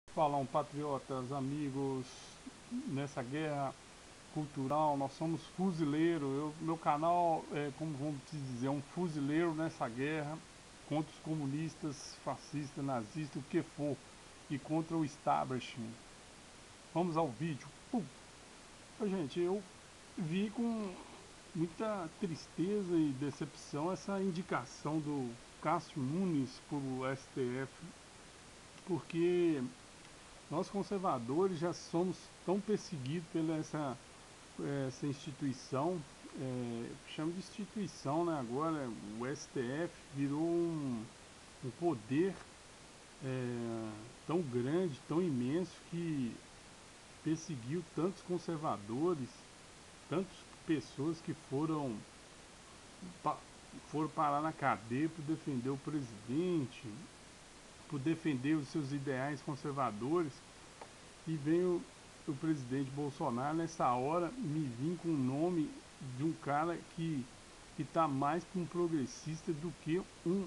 Falam patriotas, amigos, nessa guerra cultural, nós somos fuzileiros. Meu canal é, como vamos dizer, um fuzileiro nessa guerra contra os comunistas, fascistas, nazistas, o que for, e contra o establishment. Vamos ao vídeo. Pum. Gente, eu vi com muita tristeza e decepção essa indicação do Cássio Nunes para o STF, porque nós conservadores já somos tão perseguidos pela essa instituição, chama de instituição, né? Agora o STF virou um poder tão grande, tão imenso, que perseguiu tantos conservadores, tantas pessoas que pa, foram parar na cadeia por defender o presidente, por defender os seus ideais conservadores. E veio o presidente Bolsonaro nessa hora me vir com o nome de um cara que está mais para um progressista do que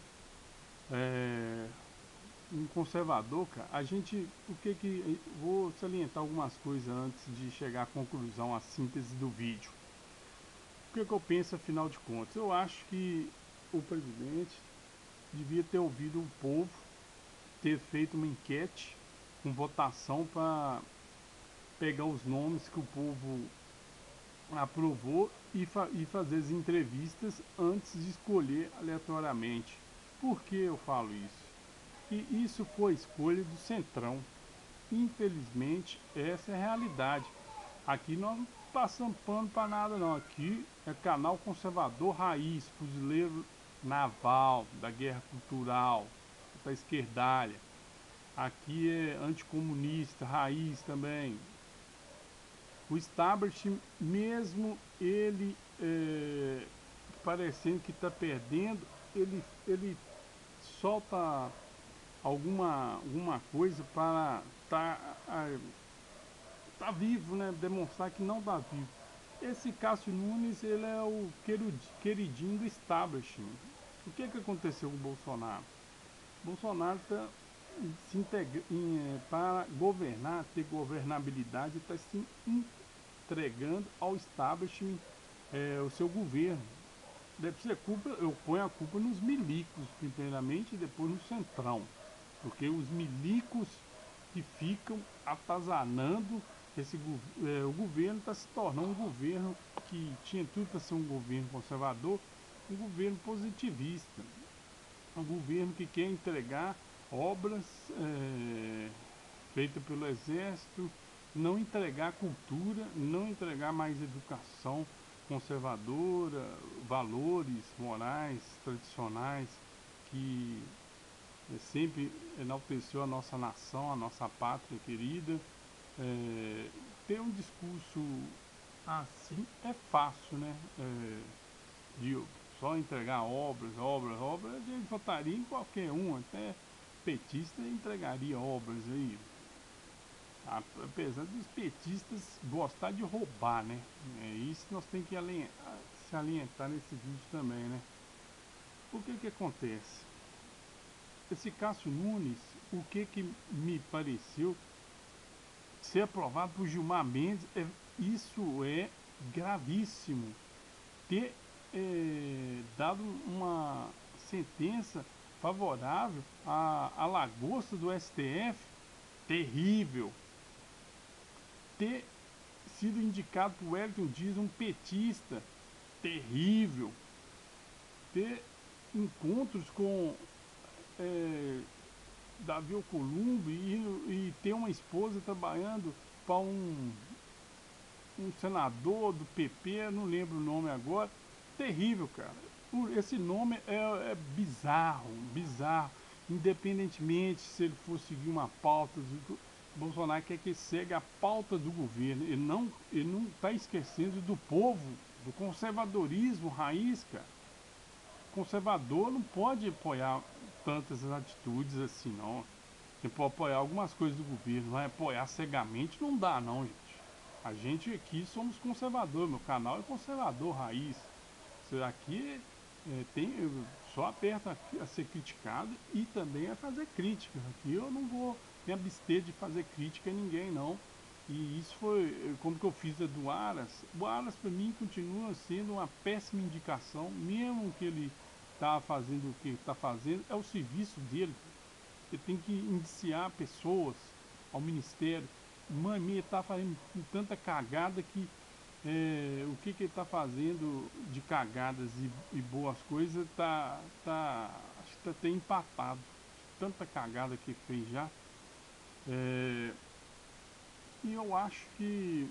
é, um conservador, cara. A gente, vou salientar algumas coisas antes de chegar à conclusão, à síntese do vídeo. O que eu penso, afinal de contas? Eu acho que o presidente devia ter ouvido o povo, ter feito uma enquete com votação para pegar os nomes que o povo aprovou e fazer as entrevistas antes de escolher aleatoriamente. Por que eu falo isso? E isso foi escolha do Centrão. Infelizmente, essa é a realidade. Aqui nós não passamos pano para nada não. Aqui é canal conservador raiz, fuzileiro naval, da guerra cultural, da esquerdalha. Aqui é anticomunista, raiz também. O establishment, mesmo ele parecendo que está perdendo, ele solta alguma coisa para tá vivo, né? Demonstrar que não está vivo. Esse Cássio Nunes, ele é o queridinho do establishment. O que aconteceu com o Bolsonaro? O Bolsonaro está para governar, ter governabilidade, está se entregando ao establishment o seu governo. Deve ser culpa, eu ponho a culpa nos milicos, primeiramente, e depois no centrão. Porque os milicos que ficam atazanando o governo está se tornando um governo que tinha tudo para ser um governo conservador, um governo positivista, um governo que quer entregar obras feitas pelo exército, não entregar cultura, não entregar mais educação conservadora, valores morais, tradicionais, que sempre enalteceu a nossa nação, a nossa pátria querida. Ter um discurso assim é fácil, né? De só entregar obras, a gente votaria em qualquer um, até petista entregaria obras aí. Apesar dos petistas gostar de roubar, né? É isso que nós temos que se alientar nesse vídeo também, né? O que acontece? Esse Cássio Nunes, o que me pareceu ser aprovado por Gilmar Mendes, isso é gravíssimo. Ter dado uma sentença favorável à lagosta do STF, terrível. Ter sido indicado por Wellington Dias, um petista, terrível. Ter encontros com Davi Alcolumbre e ter uma esposa trabalhando para um senador do PP, não lembro o nome agora, terrível, cara. Esse nome é bizarro, bizarro. Independentemente se ele for seguir uma pauta, Bolsonaro quer que segue a pauta do governo. Ele não está esquecendo do povo, do conservadorismo raiz, cara. Conservador não pode apoiar tantas atitudes assim, não. Você pode apoiar algumas coisas do governo, mas apoiar cegamente não dá, não, gente. A gente aqui somos conservador, meu canal é conservador raiz. Isso aqui só aperta a ser criticado e também a fazer crítica. Aqui eu não vou me abster de fazer crítica a ninguém, não. E isso foi como que eu fiz a do Aras. O Aras, para mim, continua sendo uma péssima indicação, mesmo que ele está fazendo o que está fazendo, é o serviço dele. Ele tem que indiciar pessoas ao ministério. Mãe, está fazendo tanta cagada que o que, que ele está fazendo de cagadas e boas coisas acho que tá até empatado. Tanta cagada que fez já. É, e eu acho que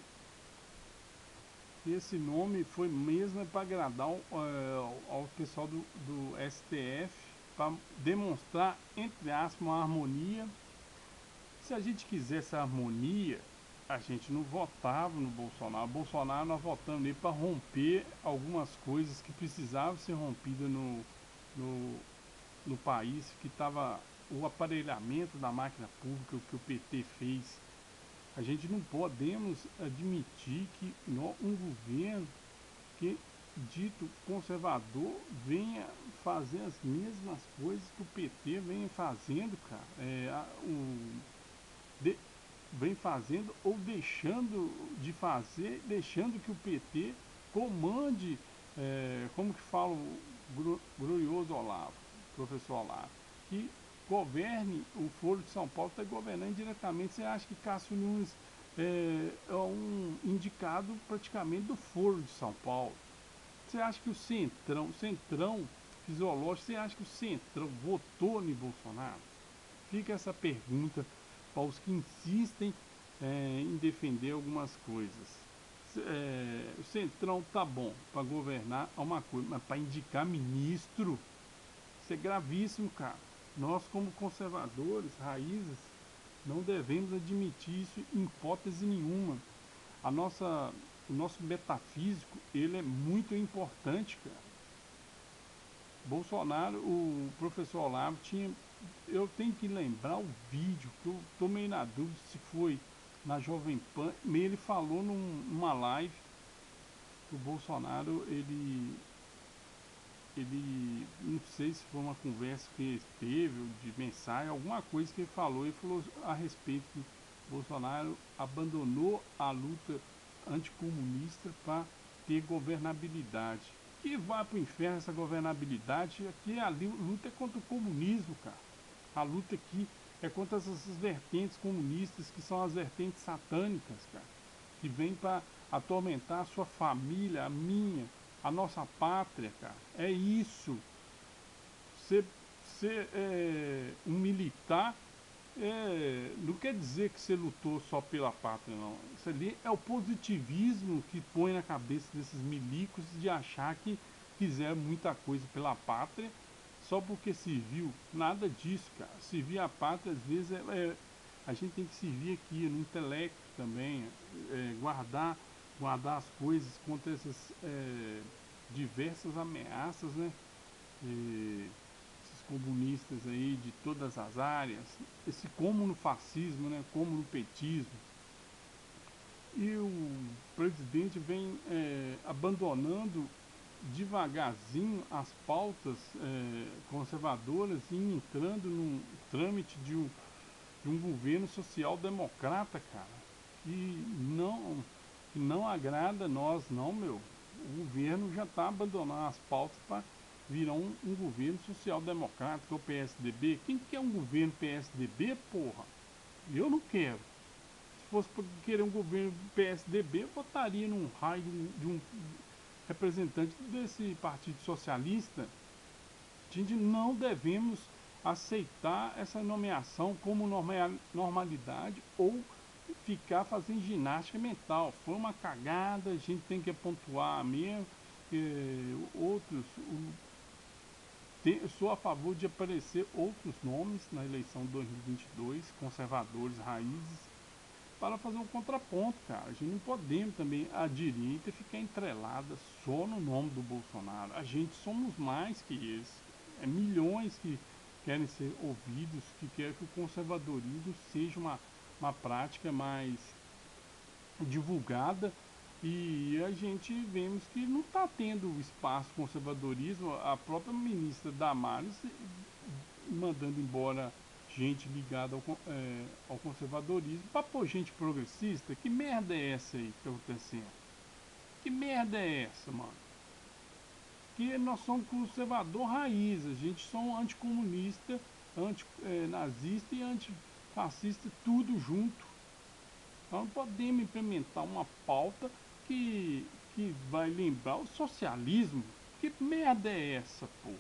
esse nome foi mesmo para agradar ao pessoal do STF, para demonstrar, entre aspas, uma harmonia. Se a gente quisesse harmonia, a gente não votava no Bolsonaro. Bolsonaro nós votamos nele para romper algumas coisas que precisavam ser rompidas no, no país, que estava o aparelhamento da máquina pública, o que o PT fez. A gente não podemos admitir que um governo que dito conservador venha fazer as mesmas coisas que o PT vem fazendo, cara. De, vem fazendo ou deixando de fazer, deixando que o PT comande, como que fala o glorioso Olavo, professor Olavo, que governe o Foro de São Paulo, está governando diretamente. Você acha que Cássio Nunes é um indicado praticamente do Foro de São Paulo? Você acha que o Centrão fisiológico, você acha que o Centrão votou em Bolsonaro? Fica essa pergunta para os que insistem em defender algumas coisas. O Centrão tá bom para governar é uma coisa, mas para indicar ministro, isso é gravíssimo, cara. Nós, como conservadores, raízes, não devemos admitir isso em hipótese nenhuma. O nosso metafísico, ele é muito importante, cara. Bolsonaro, o professor Olavo tinha. Eu tenho que lembrar o vídeo, que eu tomei na dúvida se foi na Jovem Pan, ele falou numa live que o Bolsonaro, não sei se foi uma conversa que ele teve, de mensagem, alguma coisa que ele falou a respeito que Bolsonaro abandonou a luta anticomunista para ter governabilidade. Que vai para o inferno essa governabilidade, aqui a luta é contra o comunismo, cara. A luta aqui é contra essas vertentes comunistas, que são as vertentes satânicas, cara, que vêm para atormentar a sua família, a minha, a nossa pátria, cara. É isso. Ser um militar não quer dizer que você lutou só pela pátria, não. Isso ali é o positivismo que põe na cabeça desses milicos de achar que fizeram muita coisa pela pátria só porque serviu. Nada disso, cara. Servir a pátria, às vezes, a gente tem que servir aqui no intelecto também, guardar as coisas contra essas diversas ameaças, né? Esses comunistas aí de todas as áreas, esse como no fascismo, né? Como no petismo. E o presidente vem abandonando devagarzinho as pautas conservadoras e entrando num trâmite de um governo social-democrata, cara. E não agrada a nós, não, meu. O governo já está abandonando as pautas para virar um governo social-democrata, que é o PSDB. Quem quer um governo PSDB, porra? Eu não quero. Se fosse para querer um governo PSDB, eu votaria num raio de um representante desse Partido Socialista. A gente não devemos aceitar essa nomeação como normalidade ou ficar fazendo ginástica mental. Foi uma cagada, a gente tem que pontuar mesmo. Outros, sou a favor de aparecer outros nomes na eleição de 2022, conservadores, raízes, para fazer um contraponto, cara. A gente não podemos também, a direita, ficar entrelada só no nome do Bolsonaro. A gente somos mais que eles. É milhões que querem ser ouvidos, que querem que o conservadorismo seja uma prática mais divulgada, e a gente vemos que não está tendo espaço conservadorismo. A própria ministra Damares mandando embora gente ligada ao conservadorismo para pôr gente progressista. Que merda é essa aí que tá acontecendo? Que merda é essa, mano? Que nós somos conservador raiz, a gente somos anticomunista, antinazista e antifascista, tudo junto. Nós não podemos implementar uma pauta que vai lembrar o socialismo. Que merda é essa, pô?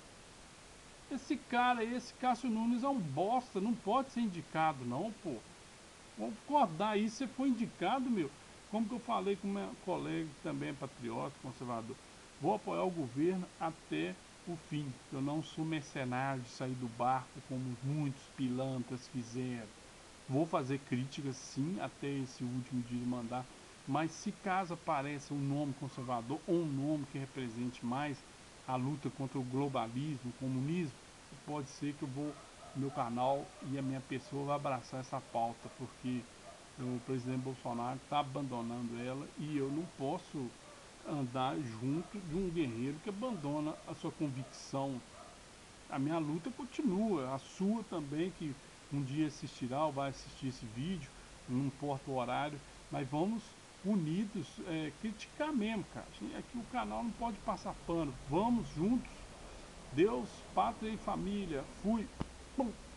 Esse Cássio Nunes é um bosta, não pode ser indicado não, pô. Vamos acordar aí, você foi indicado, meu. Como que eu falei com meu colega que também é patriota, conservador. Vou apoiar o governo até o fim. Eu não sou mercenário de sair do barco como muitos pilantras fizeram. Vou fazer críticas sim até esse último dia de mandato. Mas se caso apareça um nome conservador ou um nome que represente mais a luta contra o globalismo, o comunismo, pode ser que meu canal e a minha pessoa vai abraçar essa pauta, porque o presidente Bolsonaro está abandonando ela e eu não posso andar junto de um guerreiro que abandona a sua convicção. A minha luta continua, a sua também, que um dia assistirá ou vai assistir esse vídeo, não importa o horário, mas vamos unidos criticar mesmo, cara. Aqui o canal não pode passar pano. Vamos juntos. Deus, pátria e família. Fui. Bom.